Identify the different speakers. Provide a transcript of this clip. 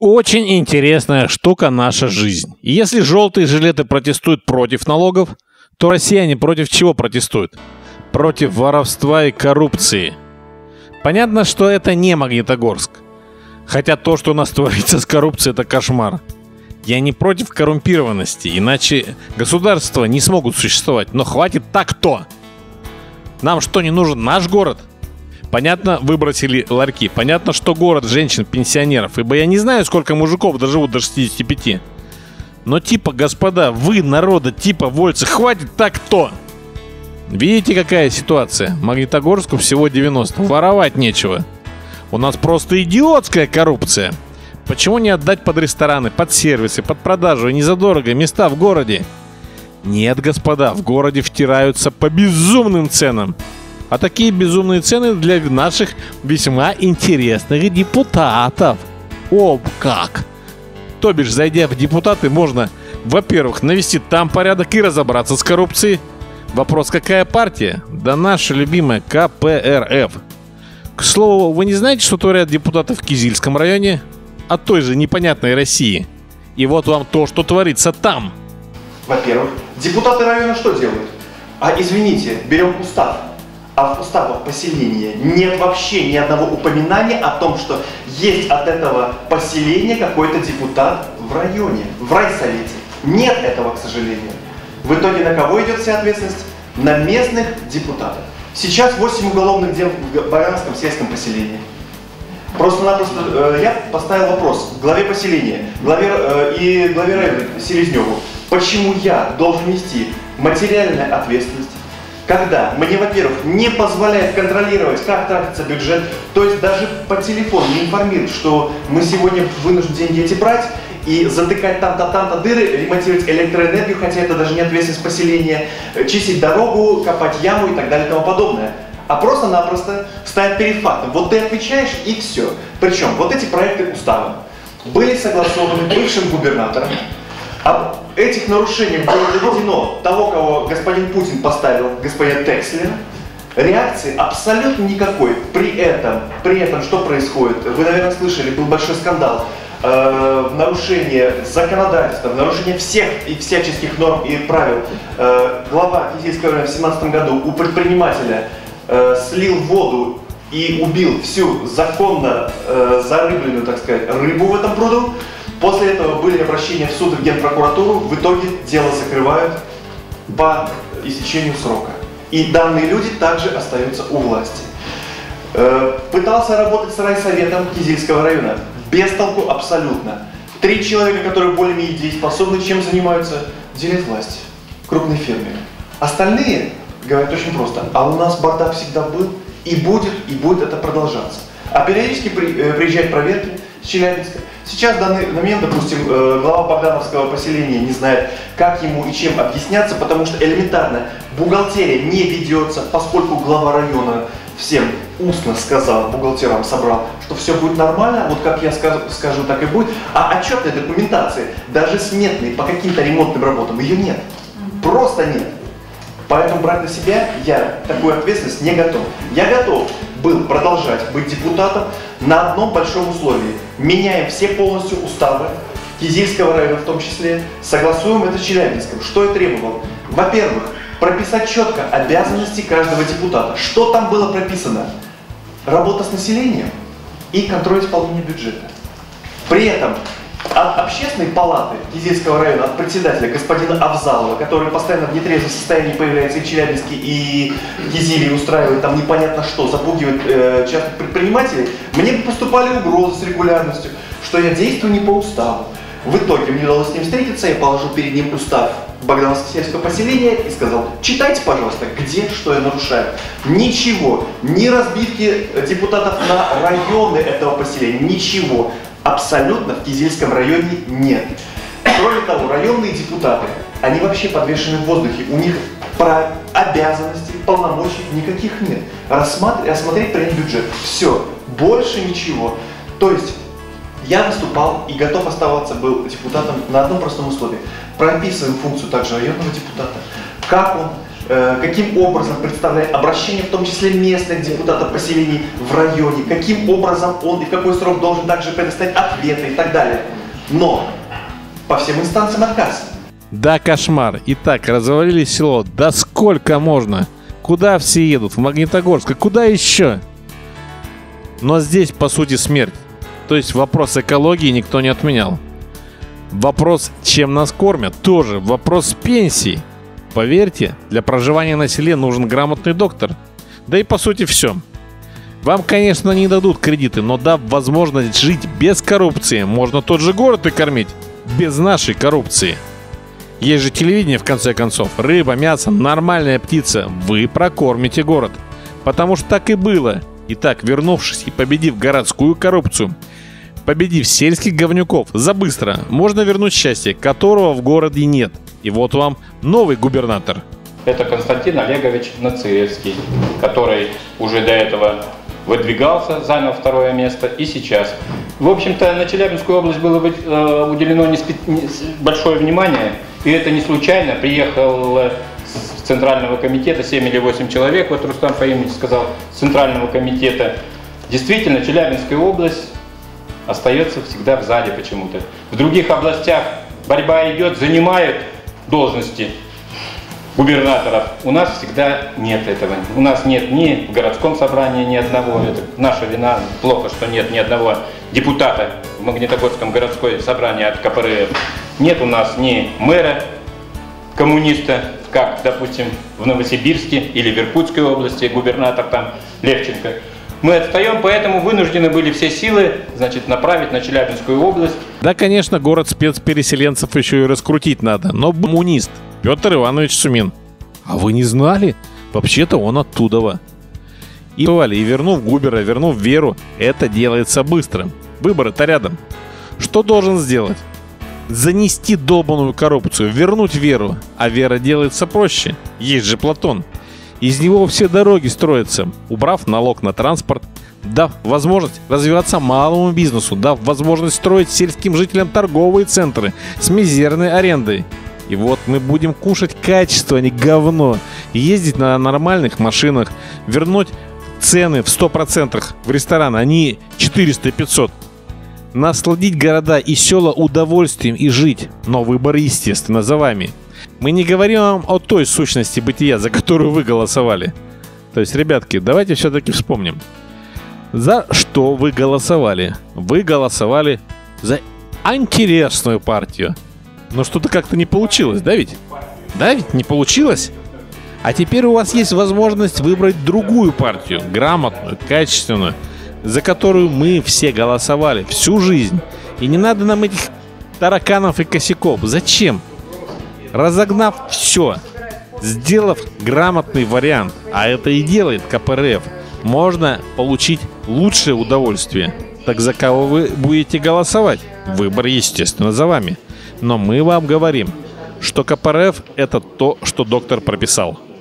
Speaker 1: Очень интересная штука наша жизнь. И если желтые жилеты протестуют против налогов, то россияне против чего протестуют? Против воровства и коррупции. Понятно, что это не Магнитогорск. Хотя то, что у нас творится с коррупцией, это кошмар. Я не против коррумпированности, иначе государства не смогут существовать. Но хватит так-то. Нам что, не нужен наш город? Понятно, выбросили ларьки. Понятно, что город женщин-пенсионеров. Ибо я не знаю, сколько мужиков доживут до 65. Но типа, господа, вы, народа, типа, вольцы, хватит так-то. Видите, какая ситуация? Магнитогорску всего 90. Воровать нечего. У нас просто идиотская коррупция. Почему не отдать под рестораны, под сервисы, под продажу и не задорого места в городе? Нет, господа, в городе втираются по безумным ценам. А такие безумные цены для наших весьма интересных депутатов. О, как! То бишь, зайдя в депутаты, можно, во-первых, навести там порядок и разобраться с коррупцией. Вопрос, какая партия? Да наша любимая КПРФ. К слову, вы не знаете, что творят депутаты в Кизильском районе? От той же непонятной России. И вот вам то, что творится там.
Speaker 2: Во-первых, депутаты района что делают? Извините, берем устав. А в уставах поселения нет вообще ни одного упоминания о том, что есть от этого поселения какой-то депутат в районе, в райсовете. Нет этого, к сожалению. В итоге на кого идет вся ответственность? На местных депутатов. Сейчас 8 уголовных дел в Баранском сельском поселении. Просто-напросто я поставил вопрос главе поселения, главе района Селезневу. Почему я должен нести материальную ответственность, когда мне, во-первых, не позволяет контролировать, как тратится бюджет, то есть даже по телефону не информирует, что мы сегодня вынуждены деньги эти брать и затыкать там-то дыры, ремонтировать электроэнергию, хотя это даже не ответственность поселения, чистить дорогу, копать яму и так далее и тому подобное. А просто-напросто ставят перед фактом. Вот ты отвечаешь и все. Причем вот эти проекты устава были согласованы бывшим губернатором. Об этих нарушениях было доведено того, кого господин Путин поставил, господина Текслера. Реакции абсолютно никакой. При этом что происходит? Вы, наверное, слышали, был большой скандал. В нарушение законодательства, в нарушение всех и всяческих норм и правил. Глава Кизильского района в 2017 году у предпринимателя слил воду и убил всю законно зарыбленную, так сказать, рыбу в этом пруду. После этого были обращения в суд и в Генпрокуратуру. В итоге дело закрывают по истечению срока. И данные люди также остаются у власти. Пытался работать с райсоветом Кизильского района. Без толку абсолютно. 3 человека, которые более-менее дееспособны, чем занимаются? Делят власть. Крупные фермеры. Остальные говорят очень просто. А у нас бардак всегда был и будет это продолжаться. А периодически приезжают проверки с Челябинска. Сейчас в данный момент, допустим, глава Богдановского поселения не знает, как ему и чем объясняться, потому что элементарно бухгалтерия не ведется, поскольку глава района всем устно сказал, бухгалтерам собрал, что все будет нормально, вот как я скажу, так и будет. А отчетной документации, даже сметной по каким-то ремонтным работам, ее нет. Просто нет. Поэтому брать на себя я такую ответственность не готов. Я готов был продолжать быть депутатом на одном большом условии. Меняем все полностью уставы Кизильского района в том числе, согласуем это с Челябинском. Что я требовал? Во-первых, прописать четко обязанности каждого депутата. Что там было прописано? Работа с населением и контроль исполнения бюджета. При этом от общественной палаты Кизильского района, от председателя господина Авзалова, который постоянно в нетрезвом состоянии появляется и в Челябинске, и в Кизиле, устраивает там непонятно что, запугивает частных предпринимателей, мне поступали угрозы с регулярностью, что я действую не по уставу. В итоге мне удалось с ним встретиться, я положил перед ним устав Богдановского сельского поселения и сказал: читайте, пожалуйста, где, что я нарушаю. Ничего, ни разбивки депутатов на районы этого поселения, ничего. Абсолютно в Кизильском районе нет. Кроме того, районные депутаты, они вообще подвешены в воздухе. У них обязанностей, полномочий никаких нет. Рассмотреть, принять бюджет. Все, больше ничего. То есть я выступал и готов оставаться был депутатом на одном простом условии. Прописываем функцию также районного депутата. Как он каким образом представляет обращение, в том числе местных депутатов поселений в районе, каким образом он и в какой срок должен также предоставить ответы и так далее. Но по всем инстанциям отказ.
Speaker 1: Да, кошмар. Итак, развалили село. Да сколько можно? Куда все едут? В Магнитогорск? А куда еще? Но здесь, по сути, смерть. То есть вопрос экологии никто не отменял. Вопрос, чем нас кормят, тоже. Вопрос пенсии. Поверьте, для проживания на селе нужен грамотный доктор. Да и по сути все. Вам, конечно, не дадут кредиты, но дав возможность жить без коррупции, можно тот же город и кормить без нашей коррупции. Есть же телевидение, в конце концов. Рыба, мясо, нормальная птица. Вы прокормите город. Потому что так и было. Итак, вернувшись и победив городскую коррупцию, победив сельских говнюков за быстро, можно вернуть счастье, которого в городе нет. И вот вам новый губернатор.
Speaker 3: Это Константин Олегович Нациевский, который уже до этого выдвигался, занял 2-е место и сейчас. В общем-то, на Челябинскую область было уделено большое внимание, и это не случайно. Приехал с Центрального комитета 7 или 8 человек, вот Рустам Фаимович сказал, с Центрального комитета. Действительно, Челябинская область остается всегда в зале почему-то. В других областях борьба идет, занимают должности губернаторов. У нас всегда нет этого. У нас нет ни в городском собрании ни одного. Это наша вина. Плохо, что нет ни одного депутата в Магнитогорском городское собрание от КПРФ. Нет у нас ни мэра коммуниста, как, допустим, в Новосибирске или в Иркутской области, губернатор там Левченко. Мы отстаем, поэтому вынуждены были все силы, значит, направить на Челябинскую область.
Speaker 1: Да, конечно, город спецпереселенцев еще и раскрутить надо, но коммунист Петр Иванович Сумин. А вы не знали? Вообще-то он оттуда. И вернув Губера, вернув Веру, это делается быстро. Выборы-то рядом. Что должен сделать? Занести долбаную коррупцию, вернуть Веру. А Вера делается проще. Есть же Платон. Из него все дороги строятся, убрав налог на транспорт, дав возможность развиваться малому бизнесу, дав возможность строить сельским жителям торговые центры с мизерной арендой. И вот мы будем кушать качество, а не говно, ездить на нормальных машинах, вернуть цены в 100% в ресторан, а не 400-500. Насладить города и села удовольствием и жить, но выбор, естественно, за вами. Мы не говорим вам о той сущности бытия, за которую вы голосовали. То есть, ребятки, давайте все-таки вспомним. За что вы голосовали? Вы голосовали за интересную партию. Но что-то как-то не получилось, да ведь? Да ведь не получилось? А теперь у вас есть возможность выбрать другую партию, грамотную, качественную, за которую мы все голосовали всю жизнь. И не надо нам этих тараканов и косяков. Зачем? Разогнав все, сделав грамотный вариант, а это и делает КПРФ, можно получить лучшее удовольствие. Так за кого вы будете голосовать? Выбор, естественно, за вами. Но мы вам говорим, что КПРФ — это то, что доктор прописал.